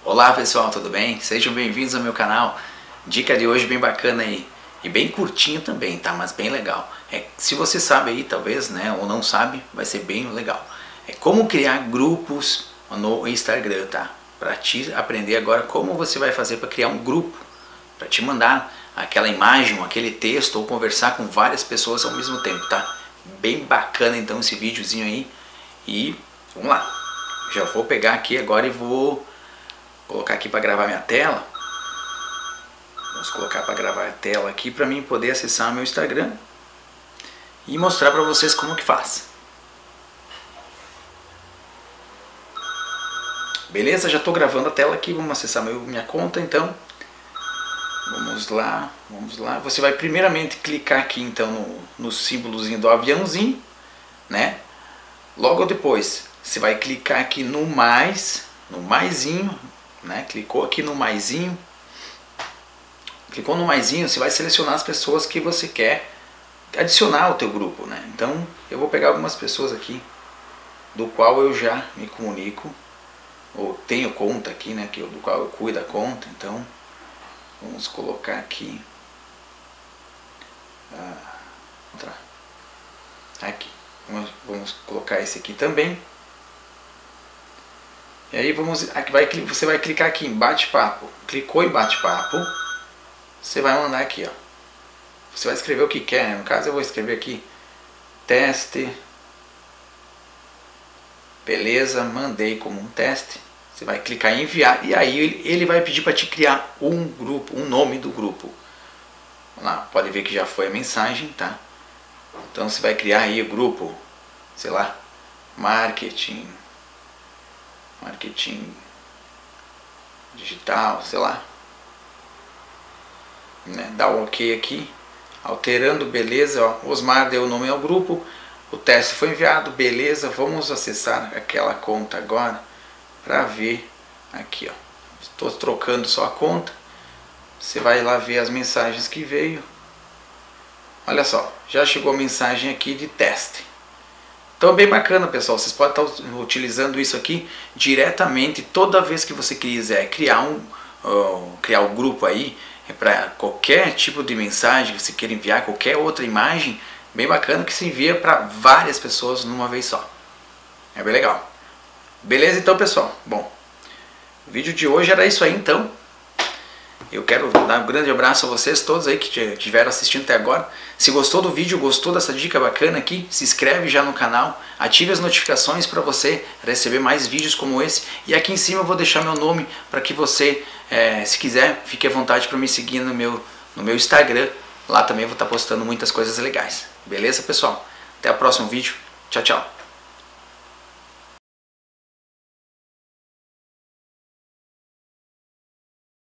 Olá pessoal, tudo bem? Sejam bem-vindos ao meu canal. Dica de hoje bem bacana aí e bem curtinho também, tá? Mas bem legal. Se você sabe aí, talvez, né, ou não sabe, vai ser bem legal. É como criar grupos no Instagram, tá? Para te aprender agora como você vai fazer para criar um grupo, para te mandar aquela imagem, aquele texto ou conversar com várias pessoas ao mesmo tempo, tá? Bem bacana então esse videozinho aí. E vamos lá. Já vou pegar aqui agora e vou colocar aqui para gravar minha tela. Vamos colocar para gravar a tela aqui para mim poder acessar meu Instagram e mostrar para vocês como que faz. Beleza? Já estou gravando a tela aqui, vamos acessar minha conta então. Vamos lá, vamos lá. Você vai primeiramente clicar aqui então no símbolozinho do aviãozinho, né? Logo depois você vai clicar aqui no maisinho, né? Clicou aqui no maisinho. Clicou no maisinho, você vai selecionar as pessoas que você quer adicionar ao teu grupo, né? Então eu vou pegar algumas pessoas aqui do qual eu já me comunico ou tenho conta aqui, né? Do qual eu cuido da conta. Então vamos colocar aqui aqui. Vamos colocar esse aqui também. E aí você vai clicar aqui em bate-papo. Clicou em bate-papo, você vai mandar aqui, ó. Você vai escrever o que quer, né? No caso eu vou escrever aqui teste. Beleza, mandei como um teste. Você vai clicar em enviar e aí ele vai pedir para te criar um grupo, um nome do grupo. Vamos lá, pode ver que já foi a mensagem, tá? Então você vai criar aí o grupo, sei lá, marketing digital, sei lá, né? Dá um ok aqui, alterando, beleza, ó. Osmar deu o nome ao grupo, o teste foi enviado, beleza. Vamos acessar aquela conta agora para ver aqui, ó. Estou trocando só a conta. Você vai lá ver as mensagens que veio. Olha só, já chegou a mensagem aqui de teste. Então bem bacana, pessoal, vocês podem estar utilizando isso aqui diretamente toda vez que você quiser criar um grupo aí para qualquer tipo de mensagem que você queira enviar, qualquer outra imagem, bem bacana que se envia para várias pessoas numa vez só. É bem legal. Beleza então, pessoal? Bom, o vídeo de hoje era isso aí então. Eu quero dar um grande abraço a vocês todos aí que estiveram assistindo até agora. Se gostou do vídeo, gostou dessa dica bacana aqui, se inscreve já no canal, ative as notificações para você receber mais vídeos como esse. E aqui em cima eu vou deixar meu nome para que você, se quiser, fique à vontade para me seguir no meu Instagram. Lá também eu vou estar postando muitas coisas legais. Beleza, pessoal? Até o próximo vídeo. Tchau, tchau.